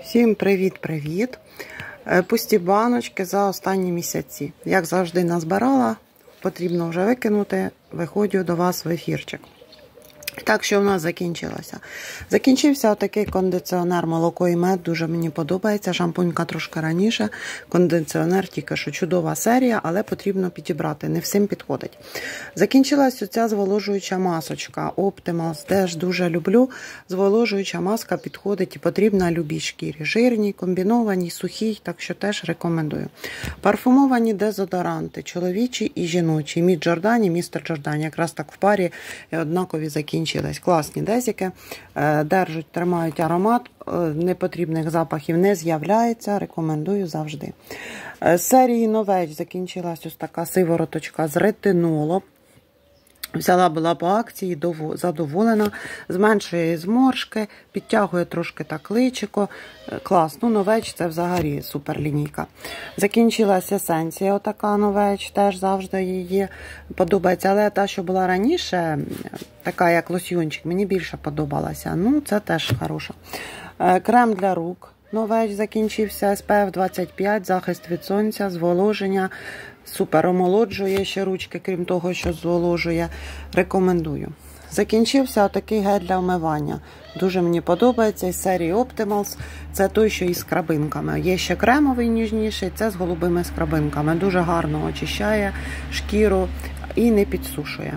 Всім привіт-привіт! Пусті баночки за останні місяці. Як завжди назбирала, потрібно вже викинути, виходжу до вас в ефірчик. Так, що в нас закінчилося? Закінчився отакий кондиціонер молоко і мед, дуже мені подобається. Шампунька трошки раніше, кондиціонер тільки що чудова серія, але потрібно підібрати, не всім підходить. Закінчилась оця зволожуюча масочка Optimals, теж дуже люблю. Зволожуюча маска підходить і потрібна любій шкірі. Жирній, комбінованій, сухій, так що теж рекомендую. Парфумовані дезодоранти, чоловічі і жіночі. Мід Джордані, містер Джордані, якраз так в парі однакові закінчились. Класні дезіки, держать, тримають аромат, непотрібних запахів не з'являється, рекомендую завжди. З серії новеч закінчилась ось така сивороточка з ретинолом. Взяла була по акції, задоволена, зменшує зморшки, підтягує трошки так личико. Клас, ну новеч це взагалі супер лінійка. Закінчилася есенція, отака новеч, теж завжди її подобається. Але та, що була раніше, така як лосьйончик, мені більше подобалася. Ну, це теж хороша. Крем для рук. Новеч закінчився, SPF 25, захист від сонця, зволоження, супер омолоджує ще ручки, крім того, що зволожує. Рекомендую. Закінчився отакий гель для вмивання. Дуже мені подобається із серії Optimals. Це той, що із скрабинками. Є ще кремовий ніжніший, це з голубими скрабинками. Дуже гарно очищає шкіру і не підсушує.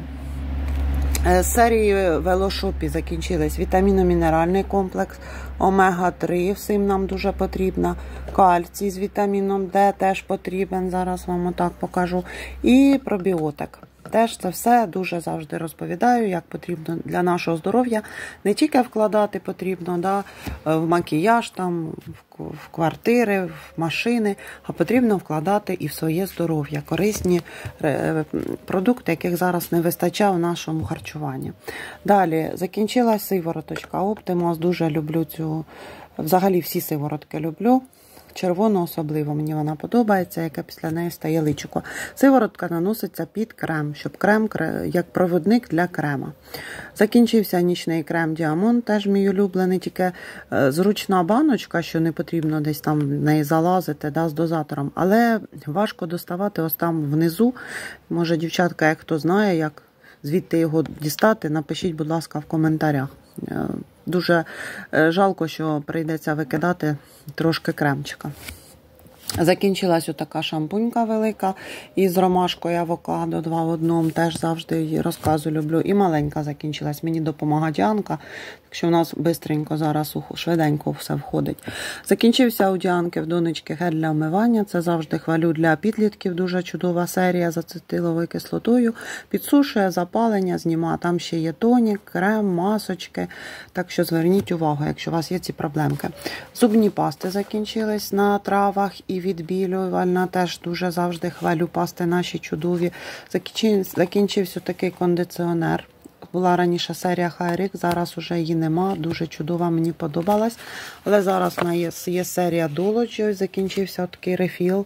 З серії Велошопі закінчились вітамінно-мінеральний комплекс, омега-3, всім нам дуже потрібна, кальцій з вітаміном Д теж потрібен, зараз вам отак покажу, і пробіотик. Теж це все дуже завжди розповідаю, як потрібно для нашого здоров'я. Не тільки вкладати потрібно в макіяж, там, в квартири, в машини, а потрібно вкладати і в своє здоров'я. Корисні продукти, яких зараз не вистачає в нашому харчуванні. Далі, закінчилась сивороточка Optimals, дуже люблю цю, взагалі всі сиворотки люблю. Червону особливо, мені вона подобається, яке після неї стає личико. Сиворотка наноситься під крем, щоб крем як проводник для крема. Закінчився нічний крем Діамонт, теж мій улюблений, тільки зручна баночка, що не потрібно десь там в неї залазити з дозатором, але важко доставати ось там внизу. Може, дівчатка, як хто знає, як звідти його дістати, напишіть, будь ласка, в коментарях. Дуже жалко, що прийдеться викидати трошки кремчика. Закінчилась отака шампунька велика із ромашкою авокадо 2 в 1, теж завжди її розказу люблю. І маленька закінчилась, мені допомагає Діанка, так що у нас бистренько зараз, швиденько все входить. Закінчився у Діанки в донечки гель для вмивання, це завжди хвалю для підлітків, дуже чудова серія з ацетиловою кислотою, підсушує запалення, знімає, там ще є тонік, крем, масочки, так що зверніть увагу, якщо у вас є ці проблемки. Зубні пасти закінчились на травах і відбілювальна, теж дуже завжди хвалю пасти наші чудові. Закінчився такий кондиціонер. Була раніше серія Хайрік, зараз уже її нема, дуже чудова, мені подобалась. Але зараз у нас є серія Dolce, закінчився такий рефіл.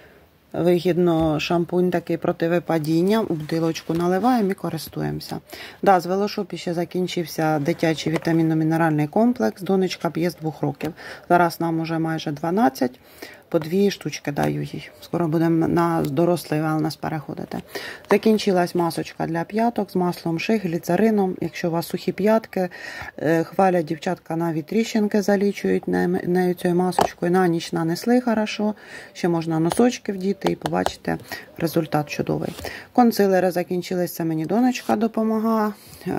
Вигідно шампунь такий проти випадіння, у бутилочку наливаємо і користуємося. З Велошопі ще закінчився дитячий вітамінно-мінеральний комплекс, донечка п'є з 2 років. Зараз нам уже майже 12, по 2 штучки даю їй. Скоро будемо на дорослий велнес переходити. Закінчилась масочка для п'яток з маслом ши, гліцерином. Якщо у вас сухі п'ятки, хвалять дівчатка, навіть тріщинки залічують нею цією масочкою. На ніч нанесли хорошо, ще можна носочки вдіти і побачите результат чудовий. Консилери закінчились, це мені донечка допомагає.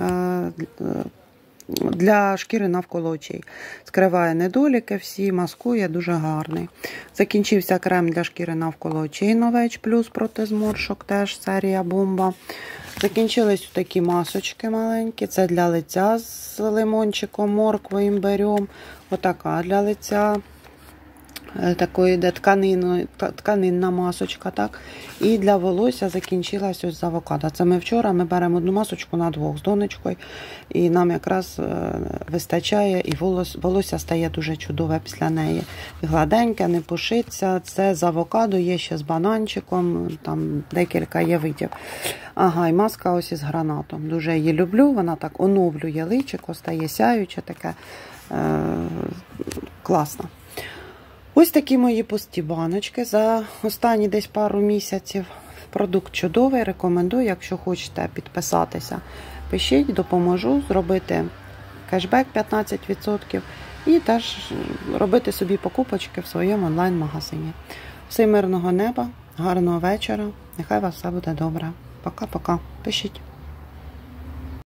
Для шкіри навколо очей. Скриває недоліки всі, маскує, дуже гарний. Закінчився крем для шкіри навколо очей Новеч Плюс проти зморшок, теж серія бомба. Закінчились такі масочки маленькі, це для лиця з лимончиком, морквою, імбирем. Отака для лиця. Такої йде тканинна масочка, так. І для волосся закінчилась ось з авокадо. Це ми беремо одну масочку на 2 з донечкою, і нам якраз вистачає, і волосся стає дуже чудове після неї. Гладеньке, не пушиться. Це з авокадо, є ще з бананчиком, там декілька є видів. І маска ось із гранатом. Дуже її люблю, вона так оновлює личико, стає сяюче таке, класно. Ось такі мої пусті баночки за останні десь пару місяців. Продукт чудовий, рекомендую, якщо хочете підписатися. Пишіть, допоможу зробити кешбек 15% і теж робити собі покупочки в своєму онлайн-магазині. Всім мирного неба, гарного вечора, нехай у вас все буде добре. Пока-пока. Пишіть.